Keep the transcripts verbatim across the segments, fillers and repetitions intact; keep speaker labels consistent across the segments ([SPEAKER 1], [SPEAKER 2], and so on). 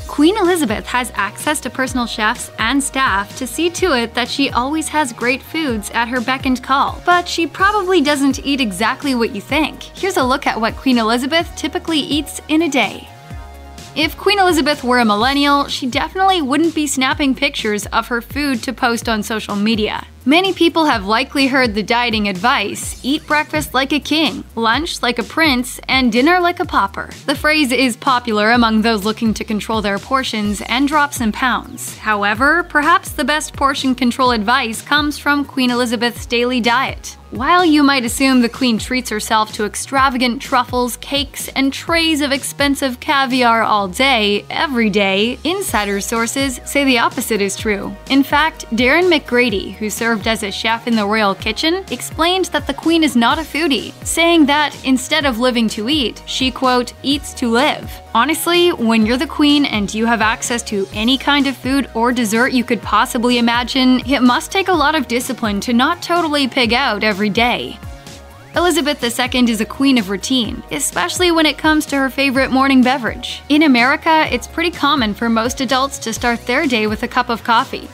[SPEAKER 1] Queen Elizabeth has access to personal chefs and staff to see to it that she always has great foods at her beck and call. But she probably doesn't eat exactly what you think. Here's a look at what Queen Elizabeth typically eats in a day. If Queen Elizabeth were a millennial, she definitely wouldn't be snapping pictures of her food to post on social media. Many people have likely heard the dieting advice: eat breakfast like a king, lunch like a prince, and dinner like a pauper. The phrase is popular among those looking to control their portions and drop some pounds. However, perhaps the best portion control advice comes from Queen Elizabeth's daily diet. While you might assume the Queen treats herself to extravagant truffles, cakes, and trays of expensive caviar all day, every day, insider sources say the opposite is true. In fact, Darren McGrady, who served as a chef in the royal kitchen, explained that the Queen is not a foodie, saying that instead of living to eat, she, quote, eats to live. Honestly, when you're the Queen and you have access to any kind of food or dessert you could possibly imagine, it must take a lot of discipline to not totally pig out every day. Elizabeth the Second is a queen of routine, especially when it comes to her favorite morning beverage. In America, it's pretty common for most adults to start their day with a cup of coffee.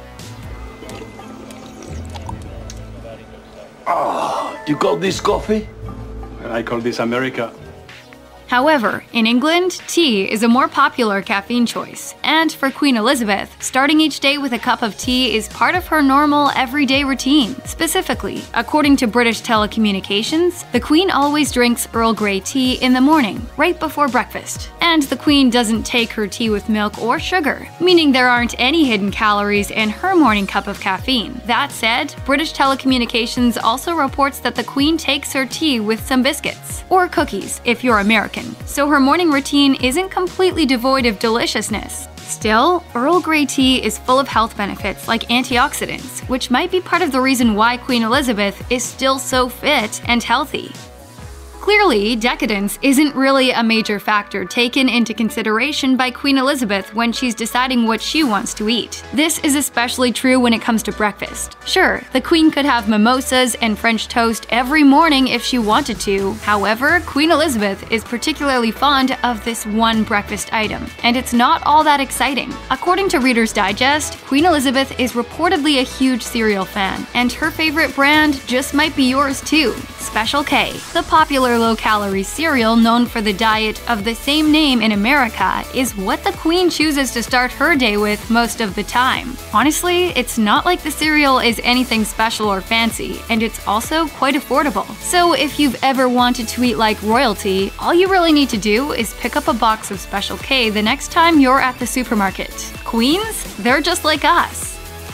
[SPEAKER 2] Oh, you call this coffee?
[SPEAKER 3] I call this America.
[SPEAKER 1] However, in England, tea is a more popular caffeine choice, and for Queen Elizabeth, starting each day with a cup of tea is part of her normal, everyday routine. Specifically, according to British telecommunications, the Queen always drinks Earl Grey tea in the morning, right before breakfast. And the Queen doesn't take her tea with milk or sugar, meaning there aren't any hidden calories in her morning cup of caffeine. That said, British telecommunications also reports that the Queen takes her tea with some biscuits, or cookies if you're American. So her morning routine isn't completely devoid of deliciousness. Still, Earl Grey tea is full of health benefits like antioxidants, which might be part of the reason why Queen Elizabeth is still so fit and healthy. Clearly, decadence isn't really a major factor taken into consideration by Queen Elizabeth when she's deciding what she wants to eat. This is especially true when it comes to breakfast. Sure, the Queen could have mimosas and French toast every morning if she wanted to. However, Queen Elizabeth is particularly fond of this one breakfast item, and it's not all that exciting. According to Reader's Digest, Queen Elizabeth is reportedly a huge cereal fan, and her favorite brand just might be yours too: Special K. The popular low-calorie cereal known for the diet of the same name in America is what the Queen chooses to start her day with most of the time. Honestly, it's not like the cereal is anything special or fancy, and it's also quite affordable. So if you've ever wanted to eat like royalty, all you really need to do is pick up a box of Special K the next time you're at the supermarket. Queens? They're just like us.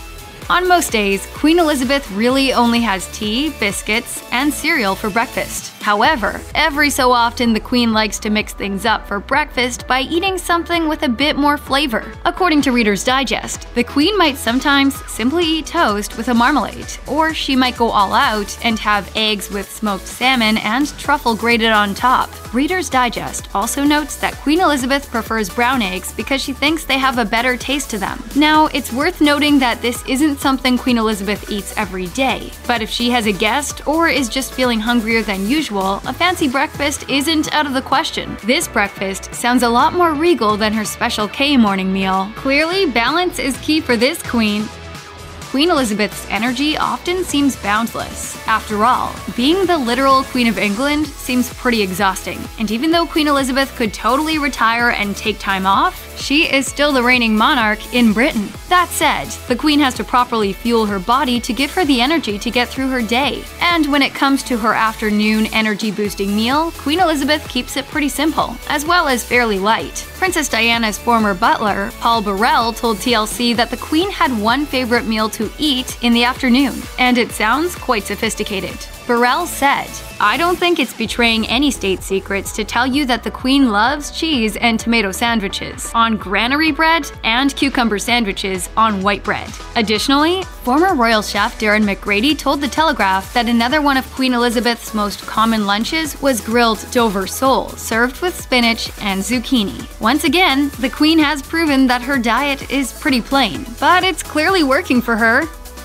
[SPEAKER 1] On most days, Queen Elizabeth really only has tea, biscuits, and cereal for breakfast. However, every so often the Queen likes to mix things up for breakfast by eating something with a bit more flavor. According to Reader's Digest, the Queen might sometimes simply eat toast with a marmalade, or she might go all out and have eggs with smoked salmon and truffle grated on top. Reader's Digest also notes that Queen Elizabeth prefers brown eggs because she thinks they have a better taste to them. Now, it's worth noting that this isn't something Queen Elizabeth eats every day, but if she has a guest or is just feeling hungrier than usual, a fancy breakfast isn't out of the question. This breakfast sounds a lot more regal than her Special K morning meal. Clearly, balance is key for this queen. Queen Elizabeth's energy often seems boundless. After all, being the literal Queen of England seems pretty exhausting, and even though Queen Elizabeth could totally retire and take time off, she is still the reigning monarch in Britain. That said, the Queen has to properly fuel her body to give her the energy to get through her day. And when it comes to her afternoon energy-boosting meal, Queen Elizabeth keeps it pretty simple, as well as fairly light. Princess Diana's former butler, Paul Burrell, told T L C that the Queen had one favorite meal to eat in the afternoon, and it sounds quite sophisticated. Burrell said, "I don't think it's betraying any state secrets to tell you that the Queen loves cheese and tomato sandwiches on granary bread and cucumber sandwiches on white bread." Additionally, former royal chef Darren McGrady told The Telegraph that another one of Queen Elizabeth's most common lunches was grilled Dover sole, served with spinach and zucchini. Once again, the Queen has proven that her diet is pretty plain, but it's clearly working for her.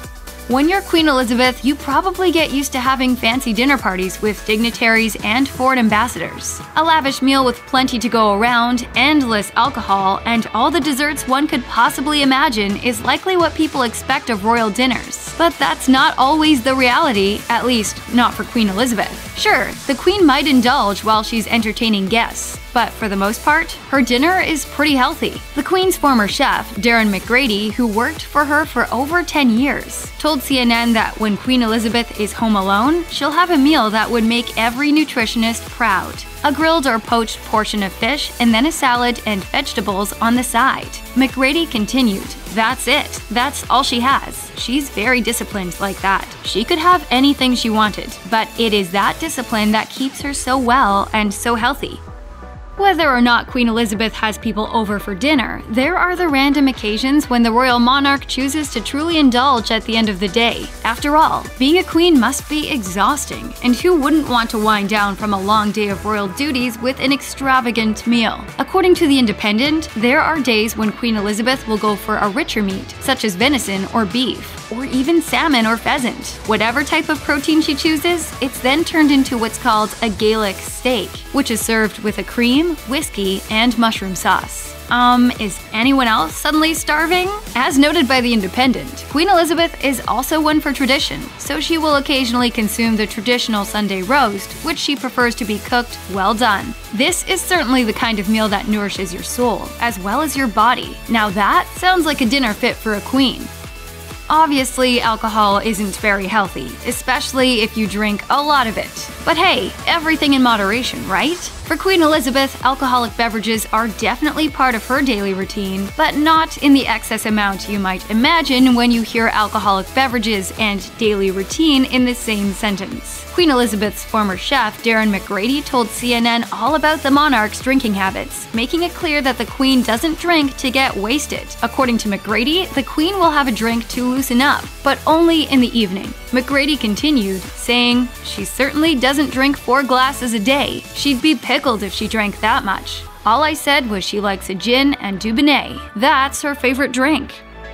[SPEAKER 1] When you're Queen Elizabeth, you probably get used to having fancy dinner parties with dignitaries and foreign ambassadors. A lavish meal with plenty to go around, endless alcohol, and all the desserts one could possibly imagine is likely what people expect of royal dinners. But that's not always the reality, at least not for Queen Elizabeth. Sure, the Queen might indulge while she's entertaining guests, but for the most part, her dinner is pretty healthy. The Queen's former chef, Darren McGrady, who worked for her for over ten years, told C N N that when Queen Elizabeth is home alone, she'll have a meal that would make every nutritionist proud. A grilled or poached portion of fish, and then a salad and vegetables on the side. McGrady continued, "That's it. That's all she has. She's very disciplined like that. She could have anything she wanted, but it is that discipline that keeps her so well and so healthy." Whether or not Queen Elizabeth has people over for dinner, there are the random occasions when the royal monarch chooses to truly indulge at the end of the day. After all, being a queen must be exhausting, and who wouldn't want to wind down from a long day of royal duties with an extravagant meal? According to The Independent, there are days when Queen Elizabeth will go for a richer meat, such as venison or beef, or even salmon or pheasant. Whatever type of protein she chooses, it's then turned into what's called a Gaelic steak, which is served with a cream, whiskey, and mushroom sauce. Um, is anyone else suddenly starving? As noted by The Independent, Queen Elizabeth is also one for tradition, so she will occasionally consume the traditional Sunday roast, which she prefers to be cooked well done. This is certainly the kind of meal that nourishes your soul, as well as your body. Now that sounds like a dinner fit for a queen. Obviously, alcohol isn't very healthy, especially if you drink a lot of it. But hey, everything in moderation, right? For Queen Elizabeth, alcoholic beverages are definitely part of her daily routine, but not in the excess amount you might imagine when you hear alcoholic beverages and daily routine in the same sentence. Queen Elizabeth's former chef, Darren McGrady, told C N N all about the monarch's drinking habits, making it clear that the Queen doesn't drink to get wasted. According to McGrady, the Queen will have a drink to loosen up, but only in the evening. McGrady continued, saying, "She certainly doesn't drink four glasses a day. She'd be pickled if she drank that much. All I said was she likes a gin and Dubonnet. That's her favorite drink."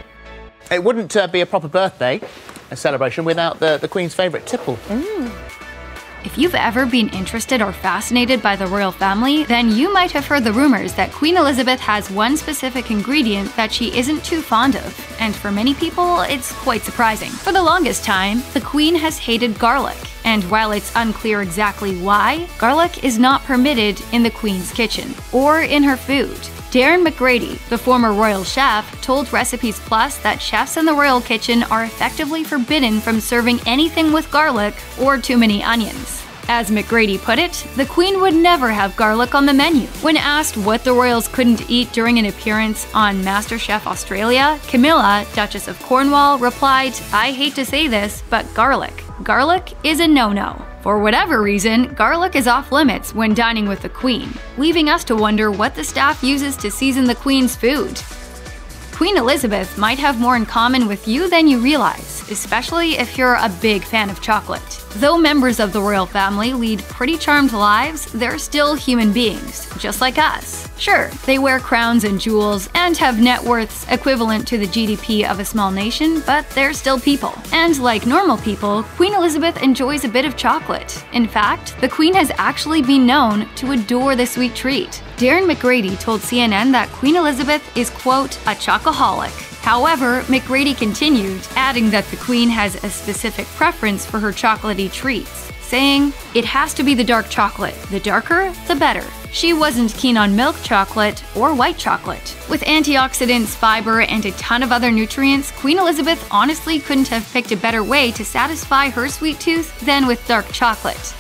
[SPEAKER 4] It wouldn't uh, be a proper birthday, a celebration, without the, the Queen's favourite tipple.
[SPEAKER 1] Mm. If you've ever been interested or fascinated by the royal family, then you might have heard the rumors that Queen Elizabeth has one specific ingredient that she isn't too fond of, and for many people, it's quite surprising. For the longest time, the Queen has hated garlic, and while it's unclear exactly why, garlic is not permitted in the Queen's kitchen or in her food. Darren McGrady, the former royal chef, told Recipes Plus that chefs in the royal kitchen are effectively forbidden from serving anything with garlic or too many onions. As McGrady put it, the Queen would never have garlic on the menu. When asked what the royals couldn't eat during an appearance on MasterChef Australia, Camilla, Duchess of Cornwall, replied, "I hate to say this, but garlic. Garlic is a no-no." For whatever reason, garlic is off limits when dining with the Queen, leaving us to wonder what the staff uses to season the Queen's food. Queen Elizabeth might have more in common with you than you realize, especially if you're a big fan of chocolate. Though members of the royal family lead pretty charmed lives, they're still human beings, just like us. Sure, they wear crowns and jewels and have net worths equivalent to the G D P of a small nation, but they're still people. And like normal people, Queen Elizabeth enjoys a bit of chocolate. In fact, the Queen has actually been known to adore the sweet treat. Darren McGrady told C N N that Queen Elizabeth is, quote, a chocoholic. However, McGrady continued, adding that the Queen has a specific preference for her chocolatey treats, saying, "It has to be the dark chocolate. The darker, the better." She wasn't keen on milk chocolate or white chocolate. With antioxidants, fiber, and a ton of other nutrients, Queen Elizabeth honestly couldn't have picked a better way to satisfy her sweet tooth than with dark chocolate.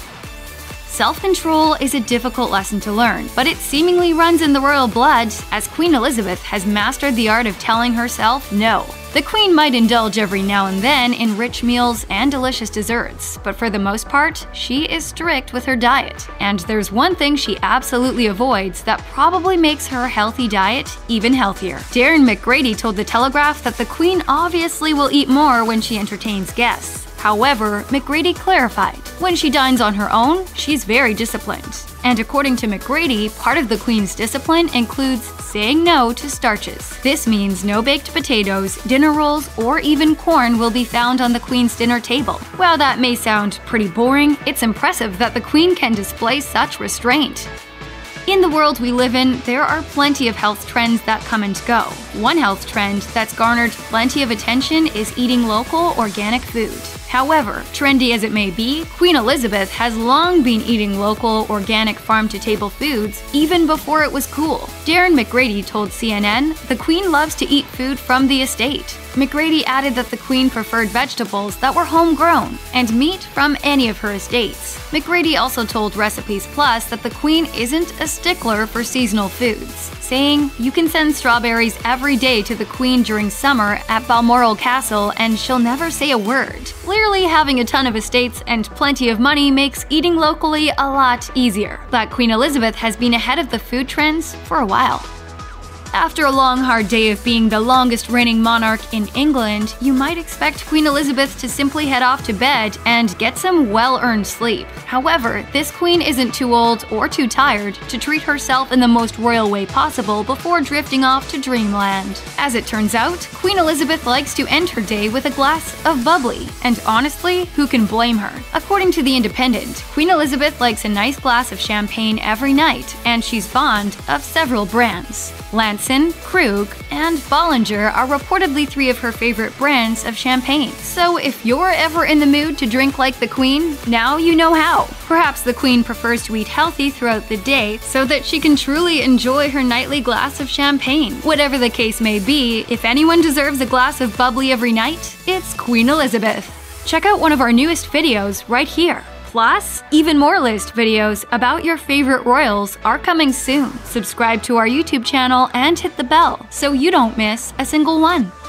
[SPEAKER 1] Self-control is a difficult lesson to learn, but it seemingly runs in the royal blood, as Queen Elizabeth has mastered the art of telling herself no. The Queen might indulge every now and then in rich meals and delicious desserts, but for the most part, she is strict with her diet. And there's one thing she absolutely avoids that probably makes her healthy diet even healthier. Darren McGrady told The Telegraph that the Queen obviously will eat more when she entertains guests, However, McGrady clarified, when she dines on her own, she's very disciplined. And according to McGrady, part of the Queen's discipline includes saying no to starches. This means no baked potatoes, dinner rolls, or even corn will be found on the Queen's dinner table. While that may sound pretty boring, it's impressive that the Queen can display such restraint. In the world we live in, there are plenty of health trends that come and go. One health trend that's garnered plenty of attention is eating local, organic food. However, trendy as it may be, Queen Elizabeth has long been eating local, organic farm-to-table foods, even before it was cool. Darren McGrady told C N N, "The Queen loves to eat food from the estate." McGrady added that the Queen preferred vegetables that were homegrown and meat from any of her estates. McGrady also told Recipes Plus that the Queen isn't a stickler for seasonal foods, saying, "You can send strawberries every day to the Queen during summer at Balmoral Castle and she'll never say a word." Clearly, having a ton of estates and plenty of money makes eating locally a lot easier. But Queen Elizabeth has been ahead of the food trends for a while. After a long, hard day of being the longest reigning monarch in England, you might expect Queen Elizabeth to simply head off to bed and get some well-earned sleep. However, this queen isn't too old or too tired to treat herself in the most royal way possible before drifting off to dreamland. As it turns out, Queen Elizabeth likes to end her day with a glass of bubbly, and honestly, who can blame her? According to The Independent, Queen Elizabeth likes a nice glass of champagne every night, and she's fond of several brands. Lanson, Krug, and Bollinger are reportedly three of her favorite brands of champagne. So if you're ever in the mood to drink like the Queen, now you know how. Perhaps the Queen prefers to eat healthy throughout the day so that she can truly enjoy her nightly glass of champagne. Whatever the case may be, if anyone deserves a glass of bubbly every night, it's Queen Elizabeth. Check out one of our newest videos right here. Plus, even more list videos about your favorite royals are coming soon. Subscribe to our YouTube channel and hit the bell so you don't miss a single one.